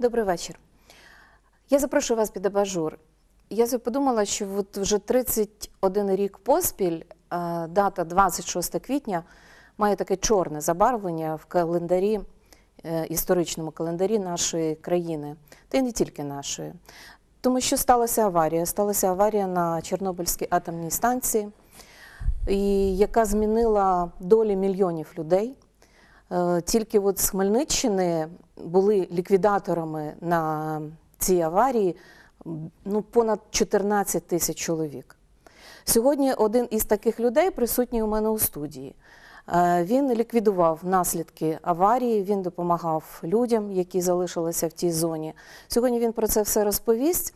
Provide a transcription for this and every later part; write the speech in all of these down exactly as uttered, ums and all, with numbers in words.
Добрий вечір. Я запрошую вас під абажур. Я собі подумала, що от вже тридцять один рік поспіль, дата двадцять шосте квітня, має таке чорне забарвлення в календарі, історичному календарі нашої країни, та й не тільки нашої. Тому що сталася аварія. Сталася аварія на Чорнобильській атомній станції, і яка змінила долі мільйонів людей. Тільки от з Хмельниччини були ліквідаторами на цій аварії ну, понад чотирнадцять тисяч чоловік. Сьогодні один із таких людей присутній у мене у студії. Він ліквідував наслідки аварії, він допомагав людям, які залишилися в тій зоні. Сьогодні він про це все розповість.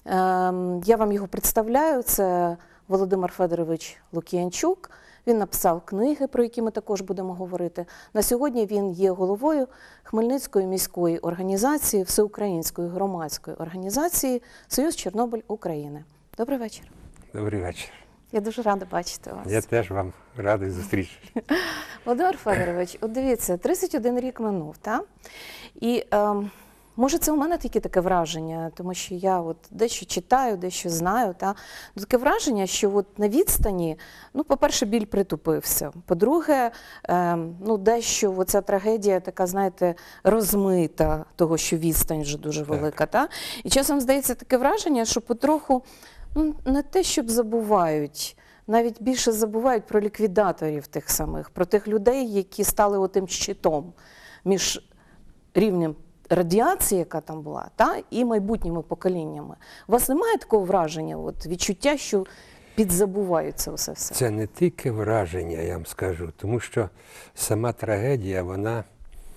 Я вам його представляю. Це Володимир Федорович Лук'янчук. Він написав книги, про які ми також будемо говорити. На сьогодні він є головою Хмельницької міської організації, всеукраїнської громадської організації «Союз Чорнобиль України». Добрий вечір. Добрий вечір. Я дуже рада бачити вас. Я теж вам радий зустрічі. Володимир Федорович, от дивіться, тридцять один рік минув, так? І е, може це у мене тільки таке враження, тому що я от дещо читаю, дещо знаю, та? Таке враження, що от на відстані, ну, по-перше, біль притупився, по-друге, е, ну, дещо оця трагедія така, знаєте, розмита, того, що відстань вже дуже велика, та? І часом здається таке враження, що потроху, ну, не те, щоб забувають, навіть більше забувають про ліквідаторів тих самих, про тих людей, які стали отим щитом між рівнем радіації, яка там була, та, і майбутніми поколіннями. У вас немає такого враження, от, відчуття, що підзабуваються усе все? Це не тільки враження, я вам скажу, тому що сама трагедія, вона,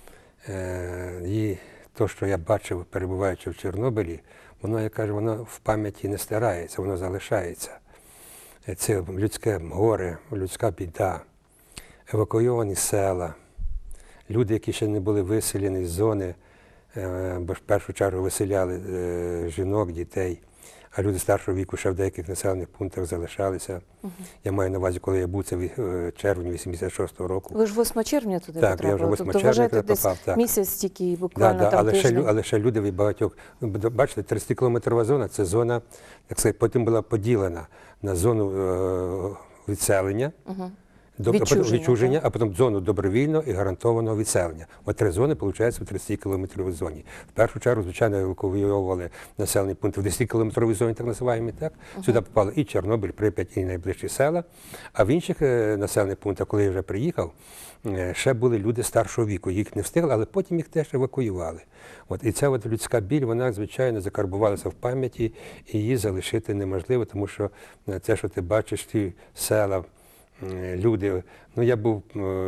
е, її, то, що я бачив, перебуваючи в Чорнобилі, воно, я кажу, воно в пам'яті не стирається, воно залишається. Це людське горе, людська біда, евакуйовані села, люди, які ще не були виселені з зони, бо в першу чергу виселяли жінок, дітей, а люди старшого віку ще в деяких населених пунктах залишалися. Uh-huh. Я маю на увазі, коли я був, це в червні вісімдесят шостого року. Ви ж восьмого червня туди так, потрапили? Так, я вже восьмого тобто, червня туди попав. Так. Місяць тільки буквально да, да, там але тиждень. Ще, але ще люди від багатьох, бачите, тридцятикілометрова зона, це зона, як сказати, потім була поділена на зону е, відселення, uh-huh. До, відчуження, відчуження, а потім зону добровільного і гарантованого відселення. От три зони, виходить, в тридцятикілометровій зоні. В першу чергу, звичайно, евакуйовували населений пункт в десятикілометровій зоні, так називаємо, так? Uh-huh. Сюди попали і Чорнобиль, Прип'ять, і найближчі села. А в інших е, населених пунктах, коли я вже приїхав, е, ще були люди старшого віку. Їх не встигли, але потім їх теж евакуювали. От, і ця от людська біль, вона, звичайно, закарбувалася в пам'яті, і її залишити неможливо, тому що те, що ти бачиш, ті села, люди, ну я був,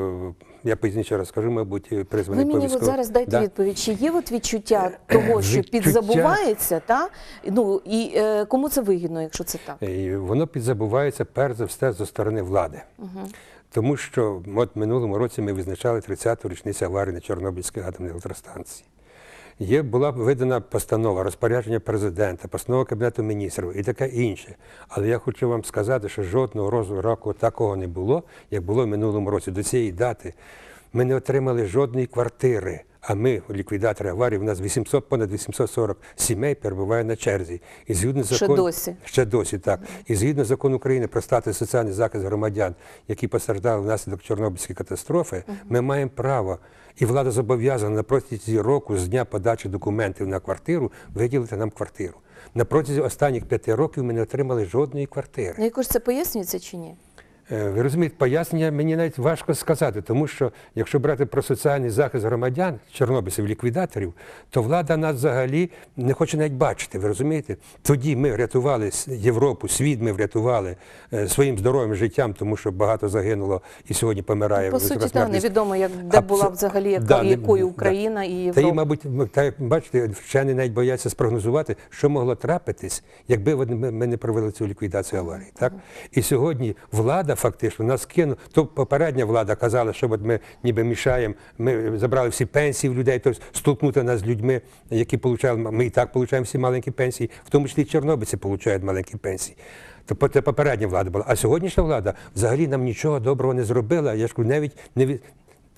я пізніше розкажу, мабуть, призваний Ви мені от зараз дайте да. відповідь, чи є от відчуття того, що відчуття... підзабувається, та? Ну, і е, кому це вигідно, якщо це так? І воно підзабувається, перш за все, зі сторони влади. Угу. Тому що от минулому році ми відзначали тридцяту річницю аварії на Чорнобильській атомній електростанції. Є, була видана постанова, розпорядження президента, постанова Кабінету міністрів і таке інше. Але я хочу вам сказати, що жодного року такого не було, як було в минулому році. До цієї дати ми не отримали жодної квартири, а ми, ліквідатори аварії, у нас вісімсот, понад вісімсот сорок сімей перебуває на черзі. І згідно ще закон... досі? Ще досі, так. І згідно закону України про статус і соціальний захист громадян, які постраждали внаслідок Чорнобильської катастрофи, uh-huh. ми маємо право, і влада зобов'язана на протязі року з дня подачі документів на квартиру виділити нам квартиру. На протязі останніх п'яти років ми не отримали жодної квартири. Ну, якось це пояснюється чи ні? Ви розумієте, пояснення мені навіть важко сказати, тому що якщо брати про соціальний захист громадян, чорнобильців, ліквідаторів, то влада нас взагалі не хоче навіть бачити, ви розумієте? Тоді ми врятували Європу, світ ми врятували своїм здоров'ям, життям, тому що багато загинуло і сьогодні помирає. По суті, так, невідомо, як, де Абсо... була взагалі, яка, да, якою Україна да. і Європа. Та і, мабуть, так, бачите, вчені навіть бояться спрогнозувати, що могло трапитись, якби ми не провели цю ліквідацію аварії. Так? Uh-huh. І сьогодні влада фактично нас кинула. То попередня влада казала, що от ми ніби мішаємо, ми забрали всі пенсії в людей, тобто столкнути нас з людьми, які отримали, ми і так отримуємо всі маленькі пенсії, в тому числі і чорнобильці отримують маленькі пенсії. Тобто це попередня влада була. А сьогоднішня влада взагалі нам нічого доброго не зробила. Я ж кажу, навіть не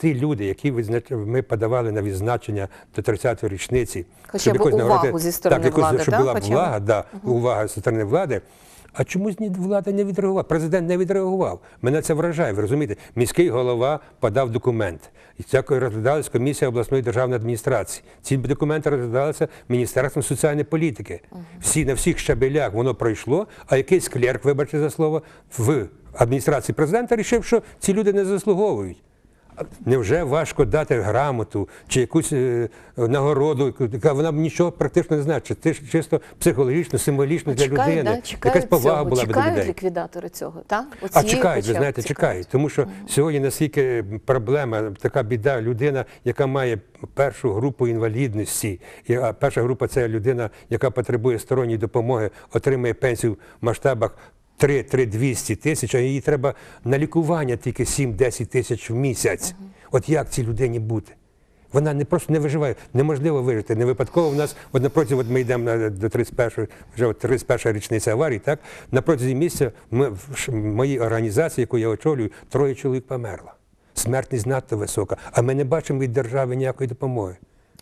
ті люди, які визнач- ми подавали на відзначення до тридцятої річниці, Хоча щоб б якось увагу нагородити- зі сторони так, якось, влади, щоб да? була Хоча б? увага, да, увага зі сторони влади. А чомусь ні влада не відреагувала, президент не відреагував. Мене це вражає, ви розумієте? Міський голова подав документ. І це розглядалась комісія обласної державної адміністрації. Ці документи розглядалися Міністерством соціальної політики. Всі, на всіх щабелях воно пройшло, а якийсь клерк, вибачте за слово, в адміністрації президента рішив, що ці люди не заслуговують. Невже важко дати грамоту чи якусь е, нагороду, яка вона нічого практично не значить, це ж чисто психологічно, символічно для Чекають, людини. да? Чекають Якась повага цього. була б до Чекають людей. ліквідатори цього, так? А Оцієї чекають, ви хоча б знаєте, чекають. Тому що сьогодні наскільки проблема, така біда, людина, яка має першу групу інвалідності, і, а перша група – це людина, яка потребує сторонньої допомоги, отримує пенсію в масштабах три-три двісті тисяч, а їй треба на лікування тільки сім-десять тисяч в місяць. От як цій людині бути? Вона не просто не виживає, неможливо вижити. Не випадково в нас, от напротязі, от ми йдемо на, до тридцять першої, вже от тридцять перша річниця аварії, так? На протязі місяця ми, в моїй організації, яку я очолюю, троє чоловік померло. Смертність надто висока, а ми не бачимо від держави ніякої допомоги.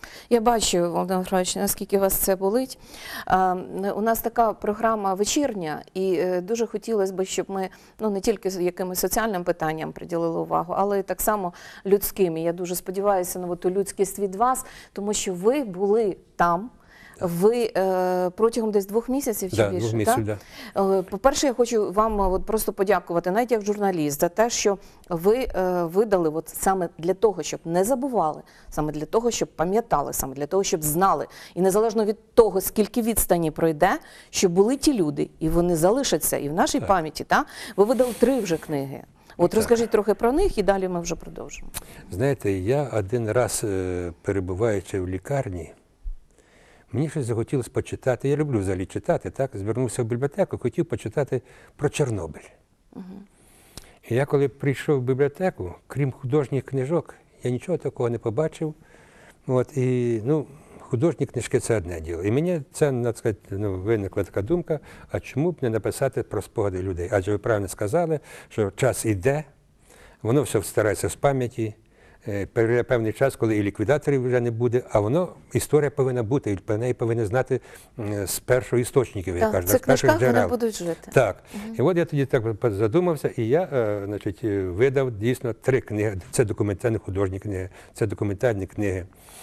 Я бачу, Володимир Федорович, наскільки вас це болить. А, у нас така програма вечірня, і е, дуже хотілося б, щоб ми ну, не тільки з якимось соціальним питанням приділили увагу, але й так само людським. І я дуже сподіваюся на ту людськість від вас, тому що ви були там. Ви е, протягом десь двох місяців чи Да, більше, двох місяців, так? да. Е, По-перше, я хочу вам е, от просто подякувати, навіть як журналіст, за те, що ви е, видали от саме для того, щоб не забували, саме для того, щоб пам'ятали, саме для того, щоб знали. І незалежно від того, скільки відстані пройде, що були ті люди, і вони залишаться і в нашій Так. пам'яті. Так? Ви видали три вже книги. От Так. розкажіть трохи про них, і далі ми вже продовжимо. Знаєте, я один раз, е, перебуваючи в лікарні, мені щось захотілося почитати. Я люблю взагалі читати, так? Звернувся в бібліотеку, хотів почитати про Чорнобиль. Угу. І я коли прийшов в бібліотеку, крім художніх книжок, я нічого такого не побачив. От, і, ну, художні книжки – це одне діло. І мені це, так сказати, ну, виникла така думка, а чому б не написати про спогади людей? Адже ви правильно сказали, що час іде, воно все старається з пам'яті. Перейде певний час, коли і ліквідаторів вже не буде, а воно, історія повинна бути, і про неї повинні знати з першого істочників, як Так, кажуть, в цих з перших книжках вони джерел. будуть жити. Так. Угу. І от я тоді так задумався, і я е, значить, видав дійсно три книги. Це документальні художні книги, це документальні книги,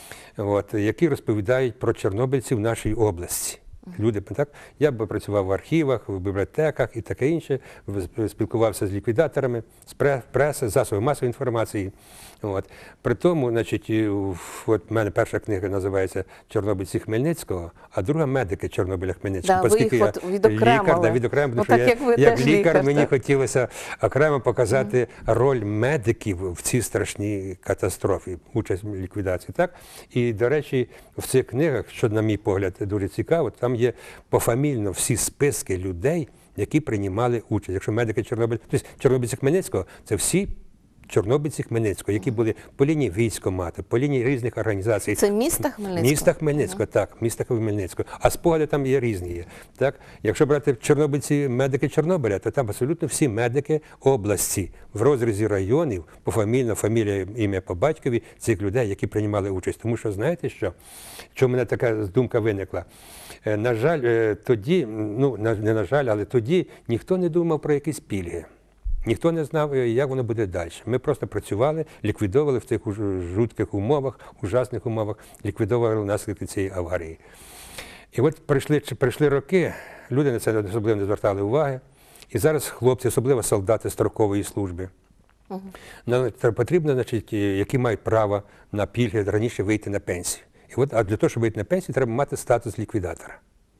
от, які розповідають про чорнобильців в нашій області. Люди, так? Я б працював в архівах, в бібліотеках і таке інше, спілкувався з ліквідаторами, з преси, засоби масової інформації. От. При тому, значить, от в мене перша книга називається «Чорнобильці Хмельницького», а друга «Медики Чорнобиля Хмельницького». Да, ви їх я от відокремили. лікар, да, відокремив, Ну, тому так, що як ви я, як теж лікар, лікар, мені так. хотілося окремо показати mm-hmm. роль медиків в цій страшній катастрофі, участь в ліквідації. Так? І, до речі, в цих книгах, що, на мій погляд, дуже цікаво, там є пофамільно всі списки людей, які приймали участь. Якщо медики Чорнобиля, тобто чорнобильці Хмельницького, це всі чорнобильці Хмельницького, які були по лінії військкомату, по лінії різних організацій. Це міста Хмельницького? Міста Хмельницького, mm-hmm. так, міста Хмельницького. А спогади там є різні. Є, так? Якщо брати чорнобильці, медики Чорнобиля, то там абсолютно всі медики області в розрізі районів, пофамільно, фамілія, ім'я по батькові цих людей, які приймали участь. Тому що, знаєте що? Чому в мене така думка виникла? На жаль, тоді, ну, не на жаль, але тоді ніхто не думав про якісь пільги. Ніхто не знав, як воно буде далі. Ми просто працювали, ліквідовували в цих жутких умовах, ужасних умовах, ліквідовували наслідки цієї аварії. І от прийшли, прийшли роки, люди на це особливо не звертали уваги. І зараз хлопці, особливо солдати строкової служби, угу. потрібно, значить, які мають право на пільги, раніше вийти на пенсію. І от, а для того, щоб вийти на пенсію, треба мати статус ліквідатора.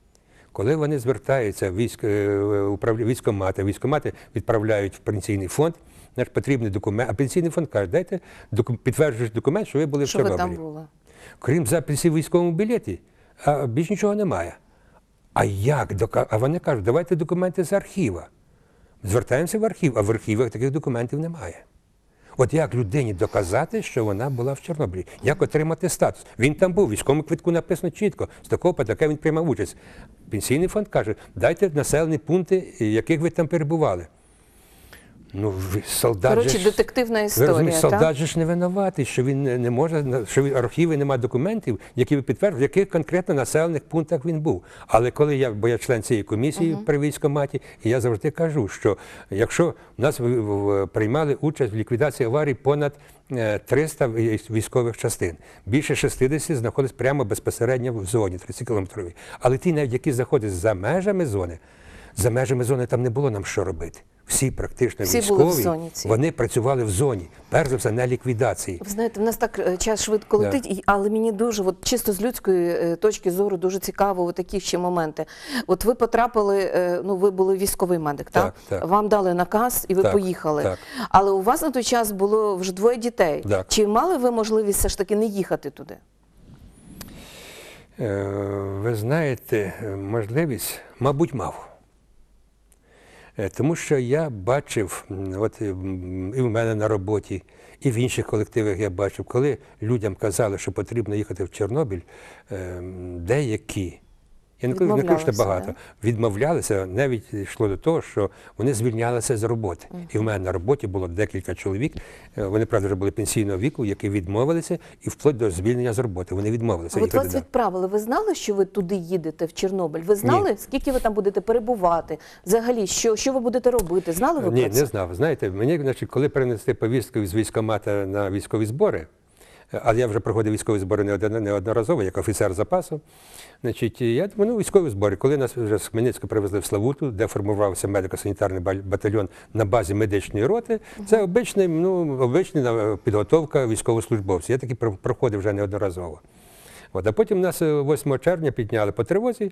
Коли вони звертаються в військ, військкомати, військкомати відправляють в пенсійний фонд, наш потрібний документ, а пенсійний фонд каже, дайте докум, підтверджуючи документ, що ви були що в Чорнобилі. Ви там були? Крім записів в військовому білеті, а більш нічого немає. А як? А вони кажуть, давайте документи з архіва. Звертаємося в архів, а в архівах таких документів немає. От як людині доказати, що вона була в Чорнобилі? Як отримати статус? Він там був, в військовому квитку написано чітко, з такого по таке він приймав участь. Пенсійний фонд каже, дайте населені пункти, яких ви там перебували. Ну, ви- солдат Коротше, же ж- детективна ви історія, розумієте, так? солдат же ж не винуватий, що він не не може, що в архіві немає документів, які б підтверджували, в яких конкретно населених пунктах він був. Але коли я, бо я член цієї комісії uh-huh. при військкоматі, і я завжди кажу, що якщо в нас в, в, приймали участь в ліквідації аварій понад е, триста військових частин, більше шістдесят знаходились прямо безпосередньо в зоні тридцятикілометровій. Але ті, навіть які знаходяться за межами зони, за межами зони там не було нам що робити. Всі практично Всі військові, були в зоні цій. вони працювали в зоні, перш за все, на ліквідації. Ви знаєте, в нас так е, час швидко Да. летить, і- але мені дуже, от чисто з людської е, точки зору, дуже цікаво от такі ще моменти. От ви потрапили, е, ну ви були військовий медик, так? Так, так. Вам дали наказ і ви Так, поїхали. так. Але у вас на той час було вже двоє дітей. Так. Чи мали ви можливість все ж таки не їхати туди? Е, Ви знаєте, можливість, мабуть, мав. Е, Тому що я бачив, м, от м, і в мене на роботі, і в інших колективах я бачив, коли людям казали, що потрібно їхати в Чорнобиль, е, м, деякі, я не кажу, не кажу, що Відмовлялися, багато, відмовлялися, навіть йшло до того, що вони звільнялися з роботи. І в мене на роботі було декілька чоловік, е, вони, правда, вже були пенсійного віку, які відмовилися, і вплоть до звільнення з роботи. Вони відмовилися От їхати. вас да. відправили, ви знали, що ви туди їдете, в Чорнобиль? Ви знали, скільки ви там будете перебувати? Взагалі, що, що ви будете робити? Знали ви Ні, про це? не знав. Знаєте, мені, значить, коли перенесли повістку з військкомата на військові збори, але я вже проходив військові збори неодно- неодноразово, як офіцер запасу, значить, я думаю, ну, військові збори. Коли нас вже з Хмельницького привезли в Славуту, де формувався медико-санітарний ба- батальйон на базі медичної роти, це обичний, ну, обична підготовка військовослужбовців. Я таки про- проходив вже неодноразово. От, а потім нас е, восьмого червня підняли по тривозі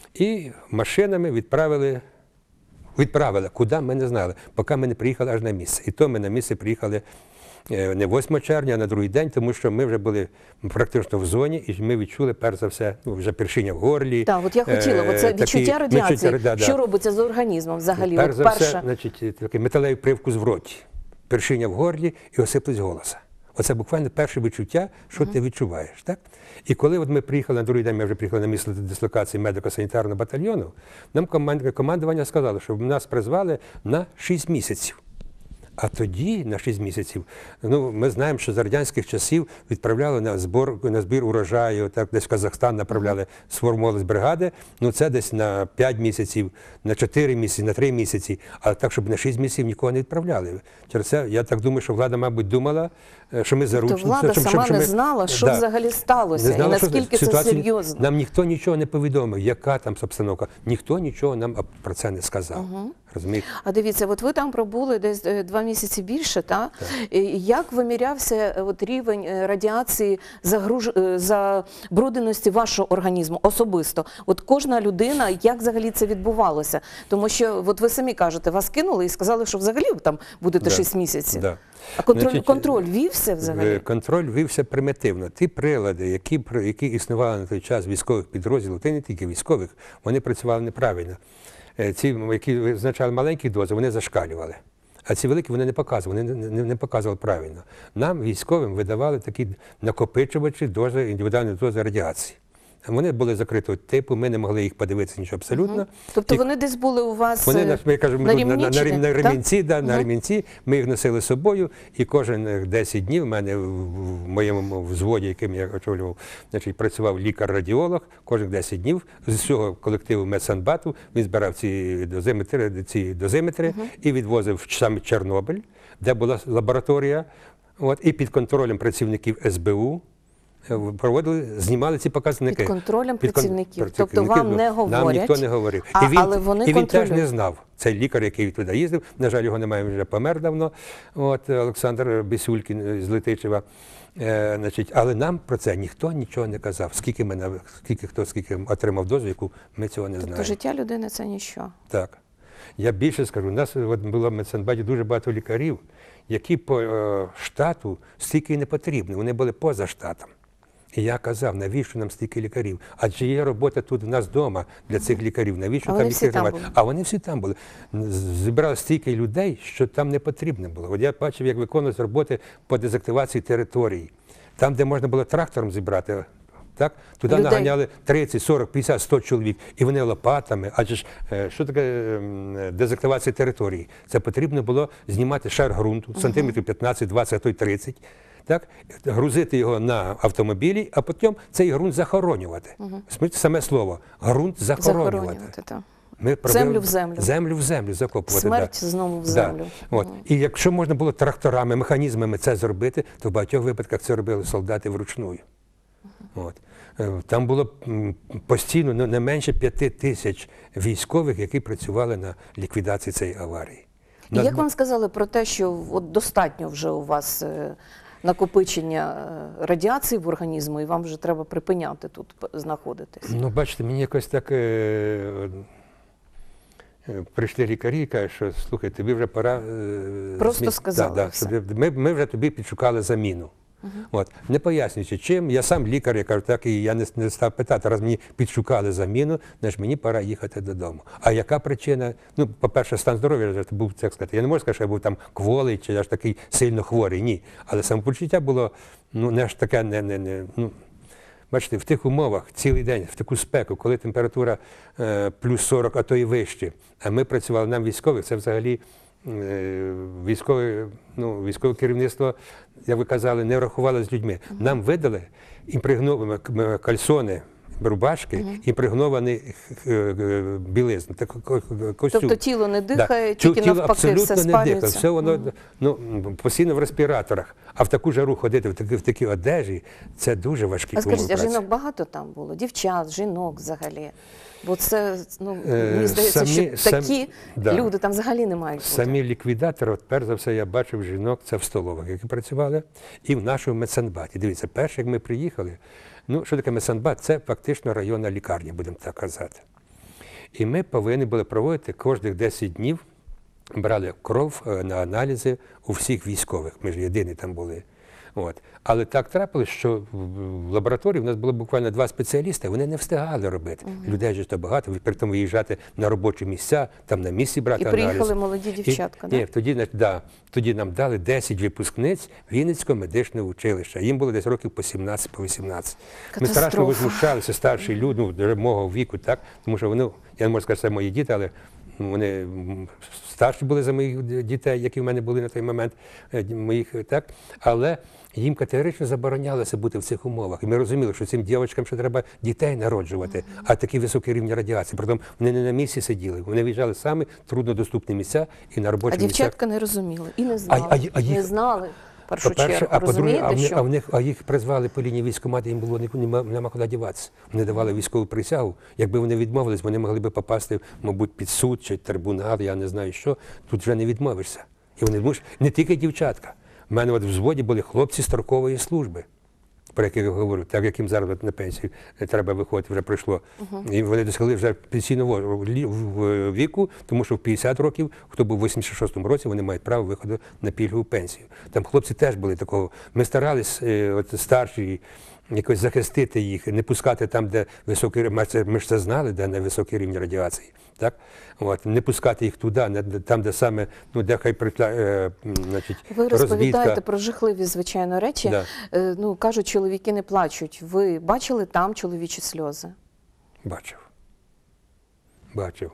і машинами відправили. Відправили. Куди, ми не знали, поки ми не приїхали аж на місце. І то ми на місце приїхали е, не восьмого червня, а на другий день, тому що ми вже були практично в зоні, і ми відчули, перш за все, ну, вже першиння в горлі. Так, от я хотіла, е, оце такі- відчуття радіації, відчуття, да, да. що робиться з організмом взагалі? Перш От за перше... все, значить, такий металевий привкус в роті, першиння в горлі і осиплість голоса. Оце буквально перше відчуття, що ти відчуваєш. Так? І коли от ми приїхали на другий день, ми вже приїхали на місце дислокації медико-санітарного батальйону, нам команд- командування сказало, що нас призвали на шість місяців. А тоді, на шість місяців, ну, ми знаємо, що за радянських часів відправляли на збор, на збір урожаю, так, десь в Казахстан направляли, сформувались бригади, ну це десь на п'ять місяців, на чотири місяці, на три місяці, а так, щоб на шість місяців нікого не відправляли. Через це, я так думаю, що влада, мабуть, думала, е, що ми заручні. То влада що- що- сама що не ми- знала, що Да. взагалі сталося, Не знала, і що наскільки це ситуація- серйозно. Нам ніхто нічого не повідомив, яка там обстановка. Ніхто нічого нам про це не сказав. Розумієте? А дивіться, от ви там пробули десь е, два місяці більше, та? І як вимірявся е, от рівень е, радіації загруж... е, забрудненості вашого організму особисто? От кожна людина, як взагалі це відбувалося? Тому що, от ви самі кажете, вас кинули і сказали, що взагалі ви там будете Да. шість місяців. Да. А контроль, Значить, контроль вівся Е, взагалі? Контроль вівся примітивно. Ті прилади, які, при- які існували на той час військових підрозділів, та й не тільки військових, вони працювали неправильно. Е, Ці, які визначали маленькі дози, вони зашкалювали. А ці великі вони не показували, вони не, не, не показували правильно. Нам, військовим, видавали такі накопичувачі дози, індивідуальні дози радіації. Вони були закритого типу, ми не могли їх подивитися нічого абсолютно. Тобто І- вони десь були у вас Вони, е, на, я кажу, ми на тут на, на, ремні на, чи рем- де? на Так? ремінці, да, на Мгм. ремінці, ми їх носили з собою, і кожен е, десять днів в мене в в моєму взводі, яким я очолював, значить, працював лікар-радіолог, кожен десять днів з цього колективу медсанбату він збирав ці дозиметри, ці дозиметри і відвозив в саме Чорнобиль, де була лабораторія, от, і під контролем працівників ес бе у е, проводили, знімали ці показники. Під контролем Під кон- працівників. Тобто працівників, вам ну, не Нам говорять, ніхто не говорив. а- і він, але вони і він теж контролюють. не знав. Цей лікар, який туди їздив, на жаль, його немає, він вже помер давно, от, Олександр Бісюлькін з Летичева. Е, значить, але нам про це ніхто нічого не казав. Скільки, ми, на- скільки хто скільки отримав дозу, яку ми цього не Тобто знаємо. життя людини – це ніщо. Так. Я більше скажу, у нас от було в медсанбаті дуже багато лікарів, які по е, штату стільки не потрібні, вони були поза штатом. І я казав, навіщо нам стільки лікарів? Адже є робота тут в нас вдома для цих лікарів. Навіщо А вони там всі лікарів там немає? були. А вони всі там були. Зібрали стільки людей, що там не потрібно було. От я бачив, як виконують роботи по дезактивації території. Там, де можна було трактором зібрати, так? Туди Людей. наганяли тридцять, сорок, п'ятдесят, сто чоловік, і вони лопатами, адже ж, е, що таке ем, дезактивація території? Це потрібно було знімати шар ґрунту, сантиметрів п'ятнадцять, двадцять, а то й тридцять, так? Грузити його на автомобілі, а потім цей ґрунт захоронювати. Угу. Саме слово – ґрунт захоронювати. Захоронювати, так. Ми Землю в землю. Землю в землю закопувати. Смерть да. знову в Да. землю. От. Угу. І якщо можна було тракторами, механізмами це зробити, то в багатьох випадках це робили солдати вручную. Угу. От. Е, Там було м, постійно ну, не менше п'яти тисяч військових, які працювали на ліквідації цієї аварії. І як вам сказали про те, що от достатньо вже у вас е, накопичення е, радіації в організму, і вам вже треба припиняти тут п- знаходитись? Ну, бачите, мені якось так е, е, прийшли лікарі і кажуть, що слухай, тобі вже пора. Е, Просто змін- сказали Да, да, все. тобі- ми, ми вже тобі підшукали заміну. Угу. От. Не пояснюючи чим, я сам лікар, я кажу, так, і я не, не став питати, раз мені підшукали заміну, значить мені пора їхати додому. А яка причина? Ну, по-перше, стан здоров'я, я ж був, так сказати, я не можу сказати, що я був там кволий, чи я ж такий сильно хворий, ні. Але самопочуття було, ну, не аж таке, не, не, не, ну, бачите, в тих умовах цілий день, в таку спеку, коли температура е, плюс сорок, а то і вище, а ми працювали, нам військових, це взагалі е, військове, ну, військове керівництво, як ви казали, не рахувало з людьми. Нам видали імпрегновані кальсони, рубашки, uh-huh. імпрегновані е, е, білизну, так, костюм. Тобто тіло не дихає, да. тільки тіло навпаки абсолютно все не спалюється? дихає, все воно uh-huh. ну, постійно в респіраторах. А в таку жару ходити, в такі, в такі одежі, це дуже важкі умови праці. А скажіть, а жінок праці. багато там було? Дівчат, жінок взагалі? Бо це, ну, Е, мені здається, самі, що сам, такі да. люди там взагалі не мають бути. Самі ліквідатори, от перш за все, я бачив жінок, це в столових, які працювали, і в нашому медсанбаті. Дивіться, перше, як ми приїхали, ну, що таке медсанбат? Це фактично районна лікарня, будемо так казати. І ми повинні були проводити кожних десять днів, брали кров на аналізи у всіх військових, ми ж єдині там були. От. Але так трапилось, що в лабораторії в нас було буквально два спеціалісти, вони не встигали робити. Угу. Людей ж то багато, при тому виїжджати на робочі місця, там на місці брати аналіз. І приїхали аналіз. Молоді дівчатка, І, да? Ні, тоді, да, тоді нам дали десять випускниць Вінницького медичного училища. Їм було десь років по сімнадцять, по вісімнадцять. Ми страшно возмущалися, старші люди, ну, мого віку, так? Тому що вони, я не можу сказати, це мої діти, але вони старші були за моїх дітей, які в мене були на той момент, моїх, так? Але їм категорично заборонялося бути в цих умовах. І ми розуміли, що цим дівчатам ще треба дітей народжувати, mm-hmm. а такі високі рівні радіації. Притом вони не на місці сиділи, вони виїжджали самі труднодоступні місця і на робочі місця. А дівчатка місця... не розуміли і не знали. А, а, а їх... Не знали. По-перше, а по-друге, а, що... а, в них, а їх призвали по лінії військкомату, їм було нема, нема куди діватися. Вони давали військову присягу. Якби вони відмовились, вони могли б попасти, мабуть, під суд чи трибунал, я не знаю що. Тут вже не відмовишся. І вони муш... не тільки дівчатка. У мене от в взводі були хлопці строкової служби, про яких я говорю, так як їм зараз на пенсію треба виходити, вже пройшло. Uh-huh. І вони досягли вже пенсійного віку, тому що в п'ятдесят років, хто був в вісімдесят шостому році, вони мають право виходу на пільгову пенсію. Там хлопці теж були такого. Ми старались, от старші, якось захистити їх, не пускати там, де високий рівень, ми ж це знали, де не високий рівень радіації, так? От, не пускати їх туди, не, там, де саме, ну, де хай притла, е, значить, ви розповідаєте розвідка. Про жахливі, звичайно, речі. Да. Е, ну, кажуть, чоловіки не плачуть. Ви бачили там чоловічі сльози? Бачив. Бачив.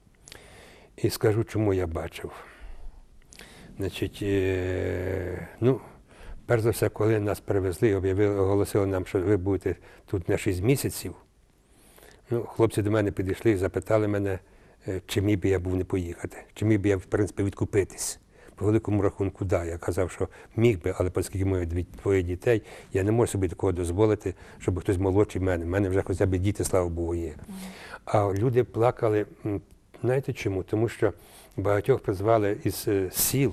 І скажу, чому я бачив. Значить, е, ну, перш за все, коли нас привезли, об'явили, оголосили нам, що ви будете тут на шість місяців, ну, хлопці до мене підійшли і запитали мене, чи міг би я був не поїхати, чи міг би я, в принципі, відкупитись. По великому рахунку, да, я казав, що міг би, але оскільки мої двоє дітей, я не можу собі такого дозволити, щоб хтось молодший мене. У мене вже хоча б діти, слава Богу, є. А люди плакали, знаєте чому? Тому що багатьох призвали із сіл,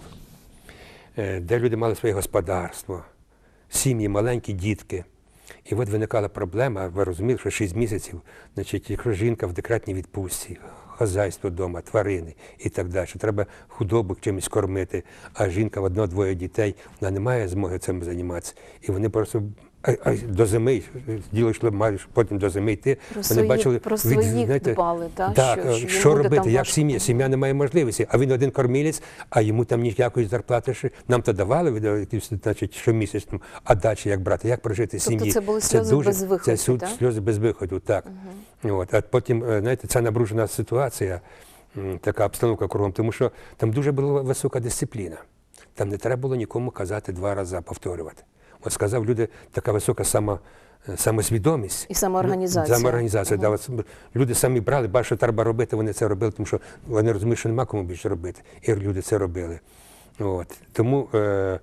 де люди мали своє господарство, сім'ї, маленькі дітки. І от виникала проблема, ви розуміли, що шість місяців, значить, якщо жінка в декретній відпустці, хазяйство вдома, тварини і так далі, треба худобу чимось кормити, а жінка в одно-двоє дітей, вона не має змоги цим займатися. І вони просто А, а до зими, діло йшло майже потім до зими йти. Про свої- про своїх дбали, та, так, що- що що, їм буде робити, там як важко. сім'я? Сім'я не має можливості, а він один кормілець, а йому там ніякої зарплати. ще- Нам то давали від- якісь, значить, щомісячно, а далі як брати, як прожити Тобто сім'ї? це були сльози без виходу, Це суд- так? сльози без виходу, так. От, а потім, е, знаєте, ця напружена ситуація, м, така обстановка кругом, тому що там дуже була висока дисципліна. Там не треба було нікому казати два рази, повторювати. От сказав люди, така висока сама, е, самосвідомість. І самоорганізація. Самоорганізація. Да, от люди самі брали, бачили, що треба робити, вони це робили, тому що вони розуміють, що нема кому більше робити. І люди це робили. От. Тому е,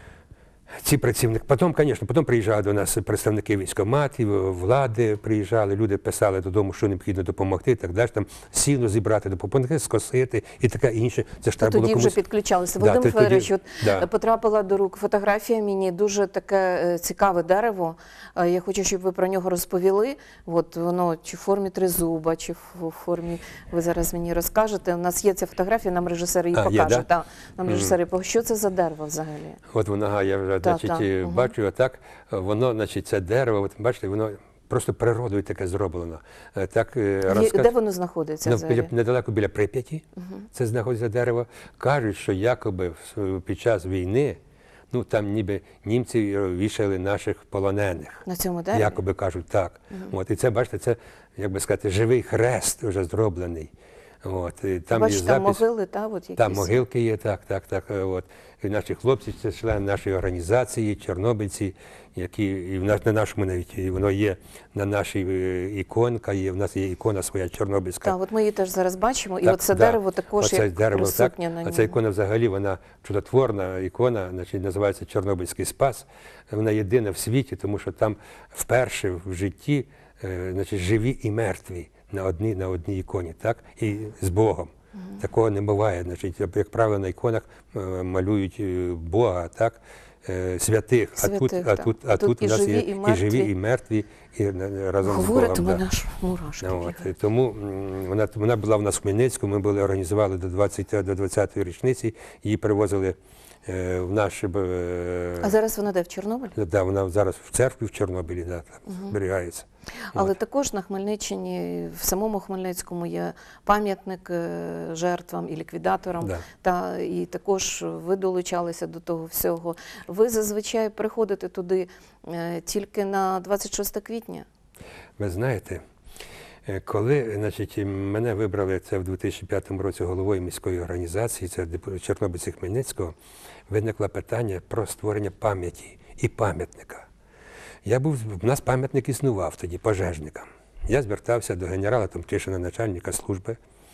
ці працівники, потім, звісно, потім приїжджали до нас представники військкоматів, влади приїжджали, люди писали додому, що необхідно допомогти, і так далі, там сіно зібрати, допомогти, скосити і таке інше. Це ж То треба було тоді вже комусь... підключалися. Да, Володимир то тоді- Федорович, от да. потрапила до рук фотографія мені, дуже таке е, цікаве дерево. Е, Я хочу, щоб ви про нього розповіли. От воно чи в формі тризуба, чи в формі, ви зараз мені розкажете. У нас є ця фотографія, нам режисер її А, є, покаже. да? Та, нам режисер її покаже. Що це за дерево взагалі? От воно, ага, я вже Та, значить, та, е, мгм. бачу, отак, воно, значить, це дерево, от, бачите, воно просто природою таке зроблено. Е, Так, е, Є- розказ... Де воно знаходиться Ну, взагалі? біля, недалеко біля Прип'яті, це знаходиться дерево. Кажуть, що якоби в- під час війни, ну там ніби німці вішали наших полонених. На цьому дереві? Якоби кажуть так. От, і це, бачите, це, як би сказати, живий хрест вже зроблений. От, і там Бачите, є там запис. могили, та, от якісь? Там могилки є, так, так, так. е, От. І наші хлопці, це члени нашої організації, чорнобильці, які і в нас на нашому навіть і воно є на нашій е, іконка, є в нас є ікона своя чорнобильська. Так, от ми її теж зараз бачимо, і Так, оце да. дерево також Оце як дерево, так. присутнє на А ньому. ця ікона взагалі, вона чудотворна ікона, значить, називається Чорнобильський спас. Вона єдина в світі, тому що там вперше в житті е, значить, живі і мертві на одній, на одній іконі, так? І з Богом. Такого не буває. Значить, як правило, на іконах е, малюють е, Бога, так? е, Святих, а тут, Святих, а так. тут, А а тут тут і у нас живі, є і і мертві. живі, і мертві, і е, разом з Говорить, у Богом. мене да. аж мурашки Ну, бігають. от, тому м, вона, вона була в нас в Хмельницькому, ми були організували до двадцятої, до двадцятої річниці, її привозили е, в наш... Е, А зараз вона де, в Чорнобилі? да, вона зараз в церкві в Чорнобилі, да, там зберігається. Але також на Хмельниччині, в самому Хмельницькому є пам'ятник е, жертвам і ліквідаторам, Да. та і також ви долучалися до того всього. Ви зазвичай приходите туди е, тільки на двадцять шосте квітня? Ви знаєте, е, коли значить, мене вибрали це в дві тисячі п'ятому році головою міської організації, це деп- Чорнобильці Хмельницького, виникло питання про створення пам'яті і пам'ятника. Я був, в нас пам'ятник існував тоді пожежникам. Я звертався до генерала Томчишина, начальника служби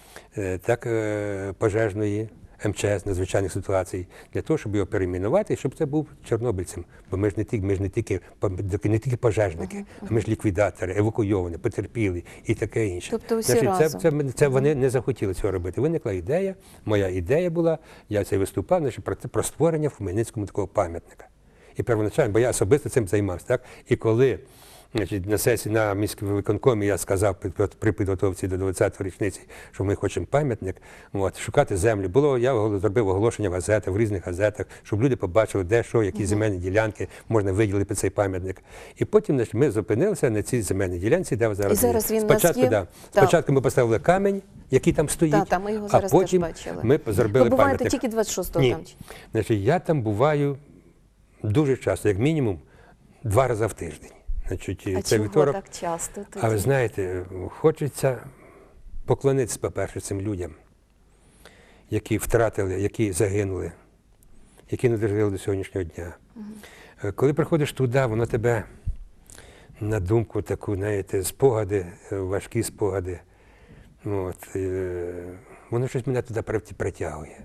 е, так, е, пожежної ем че ес надзвичайних ситуацій, для того, щоб його перейменувати, і щоб це був чорнобильцем. Бо ми ж не тільки, ми ж не тільки, пом- не тільки пожежники, а ми ж ліквідатори, евакуйовані, потерпілі і таке інше. Тобто усі Значить, це, разом. це, це, це вони не захотіли цього робити. Виникла ідея, моя ідея була, я це виступав, значить, про, про створення в Хмельницькому такого пам'ятника. І первоначально, бо я особисто цим займався. Так? І коли значить, на сесії на міському виконкомі я сказав при, при підготовці до двадцятої річниці, що ми хочемо пам'ятник, от, шукати землю. Було, я оголо- зробив оголошення в газетах, в різних газетах, щоб люди побачили, де, що, які земельні ділянки можна виділити під цей пам'ятник. І потім значить, ми зупинилися на цій земельній ділянці, де зараз І зараз є. він у нас Спочатку, є? да, Так. спочатку ми поставили камінь, який там стоїть, Так, та, ми його а зараз теж потім бачили. ми зробили Ви буваєте пам'ятник. тільки двадцять шостого Ні. там? чи? Значить, я там буваю дуже часто, як мінімум, два рази в тиждень. Значить, А це чого вівторок. так часто тоді? А ви знаєте, хочеться поклонитися, по-перше, цим людям, які втратили, які загинули, які не дожили до сьогоднішнього дня. Е, Коли приходиш туди, воно тебе на думку таку, знаєте, спогади, е, важкі спогади. От, е, воно щось мене туди прит- притягує.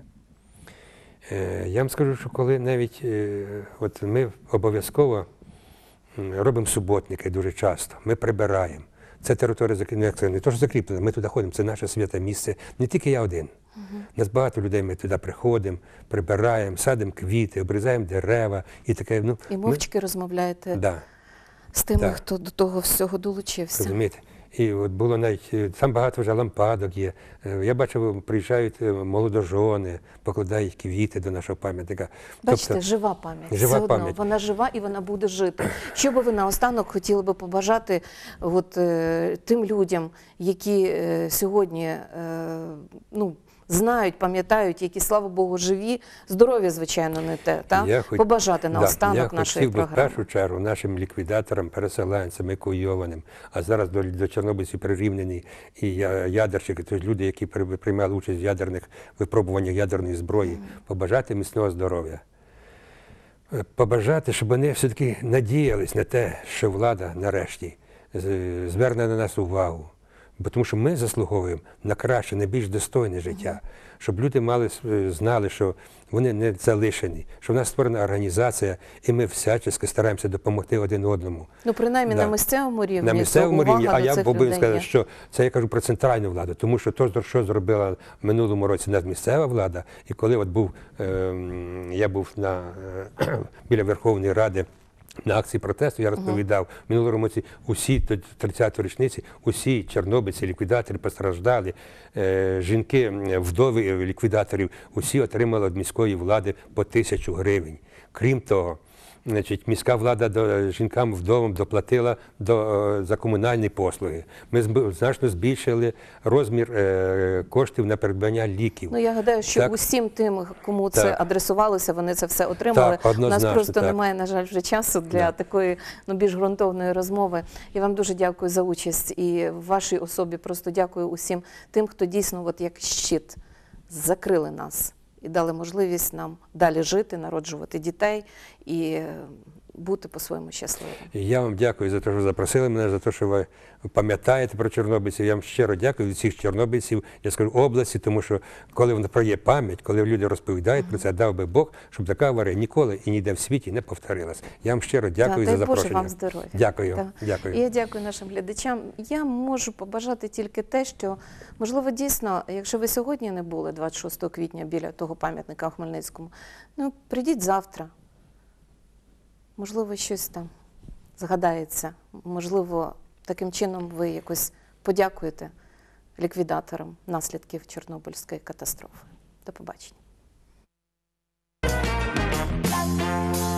Е, Я вам скажу, що коли навіть е, от ми обов'язково м, робимо суботники дуже часто, ми прибираємо. Це територія закріплена, не то, що закріплена, ми туди ходимо, це наше святе місце. Не тільки я один. Нас багато людей, ми туди приходимо, прибираємо, садимо квіти, обрізаємо дерева і таке. Ну, І ми- мовчки розмовляєте да, з тими, так. хто до того всього долучився. розумієте? І от було навіть, е, там багато вже лампадок є. Е, Я бачив, приїжджають е, молодожони, покладають квіти до нашого пам'ятника. Бачите, жива пам'ять. жива Все одно, пам'ять. вона жива і вона буде жити. Що би ви наостанок хотіли би побажати от, е, тим людям, які е, сьогодні е, ну, знають, пам'ятають, які, слава Богу, живі, здоров'я, звичайно, не те, та? Я хоч- побажати Да, наостанок я нашої хотів би в програми. першу чергу нашим ліквідаторам, переселенцям, евакуйованим, а зараз до, до чорнобильців прирівняні і я- ядерщики, тобто люди, які при- приймали участь в ядерних випробуваннях ядерної зброї, побажати міцного здоров'я. Е, Побажати, щоб вони все-таки надіялись на те, що влада нарешті з- зверне на нас увагу. Бо тому що ми заслуговуємо на краще, на більш достойне життя. Щоб люди мали, е, знали, що вони не залишені, що в нас створена організація, і ми всячески стараємося допомогти один одному. Ну, принаймні Да. на місцевому рівні. На місцевому увага рівні, до а я цих б би людей сказав, є. що це я кажу про центральну владу, тому що то, що зробила в минулому році місцева влада, і коли от був, е, я був на, е, біля Верховної Ради, на акції протесту я розповідав, в минулому році усі до тридцятої річниці, усі чорнобильці, ліквідатори постраждали, е, жінки, м, вдови ліквідаторів, усі отримали від міської влади по тисячу гривень. Крім того, значить, міська влада до жінкам вдовам доплатила до, е, за комунальні послуги. Ми зб- значно збільшили розмір е, коштів на придбання ліків. Ну, я гадаю, що Так. усім тим, кому це Так. адресувалося, вони це все отримали. Так, У нас однозначно, просто так. немає, на жаль, вже часу для Да. такої ну, більш ґрунтовної розмови. Я вам дуже дякую за участь і в вашій особі просто дякую усім тим, хто дійсно от як щит закрили нас і дали можливість нам далі жити, народжувати дітей і е, бути по-своєму щасливим. І я вам дякую за те, що запросили мене, за те, що ви пам'ятаєте про чорнобильців. Я вам щиро дякую від всіх чорнобильців, я скажу області, тому що коли воно про є пам'ять, коли люди розповідають про це, дав би Бог, щоб така аварія ніколи і ніде в світі не повторилась. Я вам щиро дякую Да, за дай Боже запрошення. вам здоров'я. Дякую. Да. Дякую. І я дякую нашим глядачам. Я можу побажати тільки те, що, можливо, дійсно, якщо ви сьогодні не були двадцять шостого квітня біля того пам'ятника у Хмельницькому, ну, прийдіть завтра. Можливо, щось там згадається. Можливо, таким чином ви якось подякуєте ліквідаторам наслідків Чорнобильської катастрофи. До побачення.